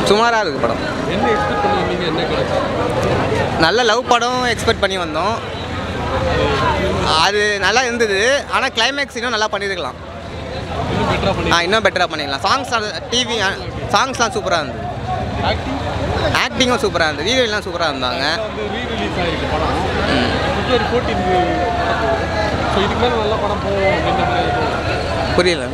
சுமாராக இருக்குது படம். என்ன எக்ஸ்பெக்ட் பண்ணுவீங்க? என்ன கிடைக்கும்? நல்ல லவ் படம் எக்ஸ்பெக்ட் பண்ணி வந்தோம். அது நல்லா இருந்தது. ஆனால் கிளைமேக்ஸ் இன்னும் நல்லா பண்ணியிருக்கலாம். இன்னும் பெட்டராக பண்ணிடலாம். சாங்ஸ்லாம் சூப்பராக இருந்தது. ஆக்டிங்கும் சூப்பராக இருந்தது. ஹீரோயின்லாம் சூப்பராக இருந்தாங்க. புரியல.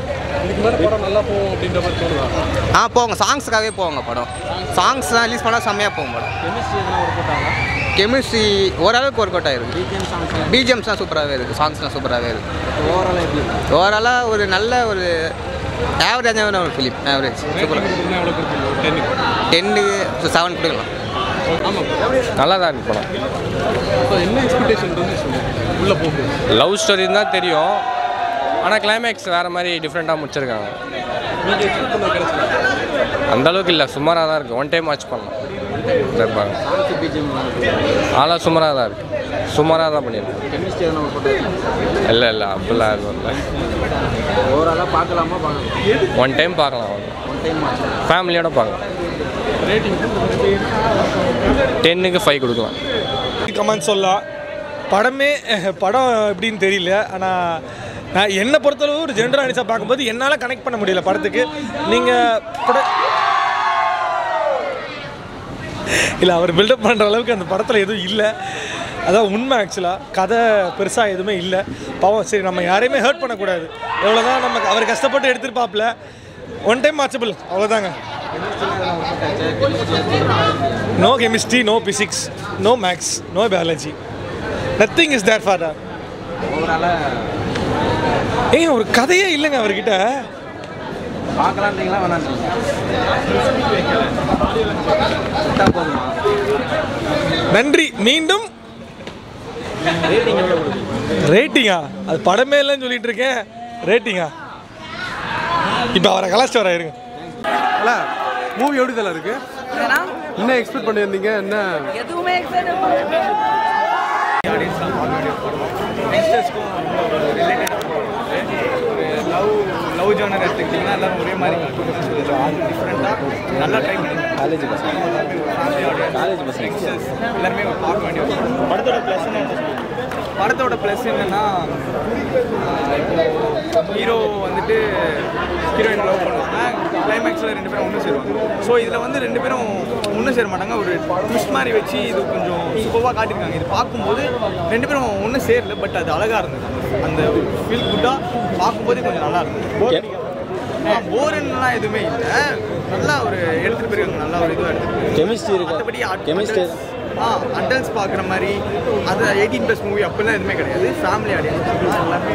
போங்க, சாங்ஸுக்காகவே போவாங்க படம். சாங்ஸ்லாம் ரிலீஸ் பண்ணால் செம்மையாக போகும் படம். கெமிஸ்ட்ரி ஓரளவுக்கு ஒர்க் அவுட் ஆகிருக்கு. பிஜிஎம்ஸ்லாம் சூப்பராகவே இருக்குது. சாங்ஸ்லாம் சூப்பராகவே இருக்குது. ஓவராலாக ஒரு நல்ல ஒரு ஆவரேஜான ஒரு ஃபிலிம். ஆவரேஜ் சூப்பராக 10க்கு 7 கொடுக்கலாம். நல்லா தான் இருக்குது படம். என்ன எக்ஸ்பெக்டேஷன் உள்ள போகுது? லவ் ஸ்டோரி தான் தெரியும். ஆனால் கிளைமேக்ஸ் வேறு மாதிரி டிஃப்ரெண்ட்டாக முடிச்சிருக்காங்க. அந்தளவுக்கு இல்லை, சுமாராக தான் இருக்குது. ஒன் டைம் வாட்ச் பண்ணலாம். இருப்பாங்க அதெல்லாம் சுமாராக தான் இருக்குது. சுமாராக தான் பண்ணியிருக்கேன். இல்லை அப்படிலாம் எதுவும் இல்லை. ஒன் டைம் பார்க்கலாம். ஃபேமிலியோட பார்க்கலாம். 10க்கு 5 கொடுக்கலாம். கமெண்ட் சொல்லலாம். படம் எப்படின்னு தெரியல. ஆனால் நான் என்னை பொறுத்தளவு ஒரு ஜென்ரல் ஆடியன்ஸாக பார்க்கும்போது என்னால் கனெக்ட் பண்ண முடியல படத்துக்கு. நீங்கள் இல்லை, அவர் பில்டப் பண்ணுற அளவுக்கு அந்த படத்தில் எதுவும் இல்லை. அதான் உண்மை. ஆக்சுவலாக கதை பெருசாக எதுவுமே இல்லை. பாவம். சரி, நம்ம யாரையுமே ஹர்ட் பண்ணக்கூடாது. எவ்வளோதான் நம்ம அவர் கஷ்டப்பட்டு எடுத்துருப்பாப்புல. ஒன் டைம் வாட்சபிள், அவ்வளோதாங்க. No chemistry, no physics, no maths, no biology. Nothing is there for that. ஒரு கதையே இல்லைங்க அவர்கிட்ட. நன்றி. மீண்டும் ரேட்டிங்கா? அது படமே இல்லைன்னு சொல்லிட்டு இருக்கேன். ரேட்டிங்கா? இப்போ அவரை கலாச்சிட்டு வர இருங்க. மூவி எப்படி தல இருக்கு? என்ன எக்ஸ்பெக்ட் பண்ணியிருந்தீங்க? என்ன எதுவுமே எக்ஸ்பெக்ட் பண்ணல. லவ் ஜானர் எடுத்துக்கிட்டிங்கன்னா எல்லாரும் ஒரே மாதிரி டிஃப்ரெண்ட்டாக நல்லா ட்ரை பண்ணி காலேஜ் பசங்க எல்லாருமே பார்க்க வேண்டிய படத்தோட ப்ளஸ் என்னென்னா, இப்போ ஹீரோ வந்துட்டு ஹீரோயின் லவ் பண்ணுவாங்க. கிளைமேக்ஸில் 2 பேரும் ஒன்று சேருவாங்க. ஸோ இதில் வந்து 2 பேரும் ஒன்று சேர மாட்டாங்க. ஒரு ட்விஸ்ட் மாதிரி வச்சு இது கொஞ்சம் சூப்பராக காட்டியிருக்காங்க. இது பார்க்கும்போது 2 பேரும் ஒன்றும் சேரல, பட் அது அழகாக இருந்தது. அந்த ஃபீல் குட்டாக பார்க்கும்போதே கொஞ்சம் நல்லா இருந்தது. போர்லாம் எதுவுமே இல்லை. நல்லா ஒரு எடுத்துகிட்டு போயிருக்காங்க. நல்லா ஒரு இதுவாக இருக்குது. கெமிஸ்ட்ரி இருக்கு. மற்றபடி அடல்ட்ஸ் பார்க்குற மாதிரி அது 18+ மூவி அப்படிலாம் எதுவுமே கிடையாது. ஃபேமிலி ஆடியன்ஸ் எல்லாமே.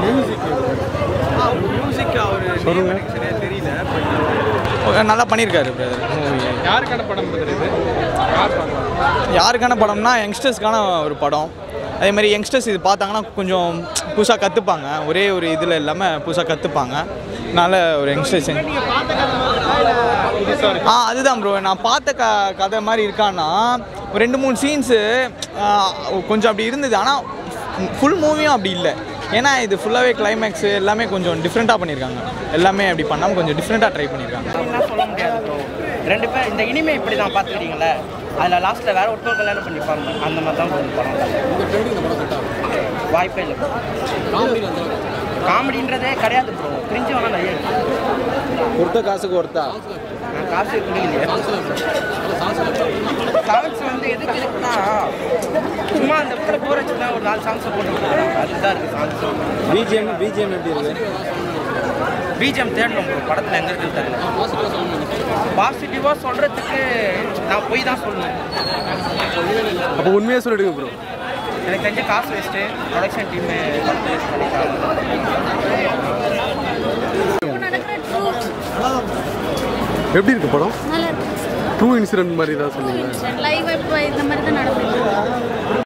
மியூசிக் அவர் சரியாக தெரியல, பட் நல்லா பண்ணியிருக்காரு பிரதர். மூவி யாருக்கான படம் இது? யாருக்கான படம்னா யங்ஸ்டர்ஸ்க்கான ஒரு படம். அதே மாதிரி யங்ஸ்டர்ஸ் இது பார்த்தாங்கன்னா கொஞ்சம் புதுசாக கற்றுப்பாங்க. ஒரே ஒரு இதில் இல்லாமல் புதுசாக கற்றுப்பாங்க. அதனால் ஒரு யங்ஸ்டர்ஸ் அதுதான் ப்ரோ. நான் பார்த்த கதை மாதிரி இருக்கான்னா ஒரு 2-3 சீன்ஸு கொஞ்சம் அப்படி இருந்தது. ஆனால் ஃபுல் மூவியும் அப்படி இல்லை. ஏன்னா இது ஃபுல்லாகவே கிளைமேக்ஸு எல்லாமே கொஞ்சம் டிஃப்ரெண்ட்டாக பண்ணியிருக்காங்க. எல்லாமே அப்படி பண்ணாமல் கொஞ்சம் டிஃப்ரெண்ட்டாக ட்ரை பண்ணியிருக்காங்க. என்ன சொல்ல முடியாது ப்ரோ. 2 பேர் இந்த இனிமே இப்படி தான் பார்த்துக்கிட்டீங்களே, அதில் லாஸ்ட்டில் வேறு ஒருத்தர் கல்யாணம் பண்ணிப்பாங்க. அந்த மாதிரி தான் கொஞ்சம் படம். வாய்ப்பே இல்லை. காமெடின்றதே கிடையாது ப்ரோ. கிரிஞ்சு வேணால் நிறைய கொடுத்த காசுக்கு ஒருத்தா நான் காசு குடிக்கலையே. சாங்ஸ் வந்து எதுக்கு இருக்குன்னா, சும்மா அந்த இடத்துல போர் வச்சுன்னா ஒரு 4 சாங்ஸை போட்டு கொடுக்குறாங்க. அதுதான் இருக்குது சாங்ஸ். பிஜிஎம் எப்படி இருக்கு? பிஜிஎம் தேடணும் ப்ரோ. படத்தில் எங்கே இருக்குன்னு தெரியல. பாசிட்டிவாக சொல்கிறதுக்கு நான் போய் தான் சொல்லணும். அப்போ உண்மையாக சொல்லிடுங்க ப்ரோ. எனக்கு தெரிஞ்ச காசு வேஸ்ட்டு. ப்ரொடக்ஷன் டீமு எப்படி இருக்கு படம்? ட்ரூ இன்சிடென்ட் மாதிரி தான் சொன்னீங்க. லைவ் இந்த மாதிரி தான் நடக்குது.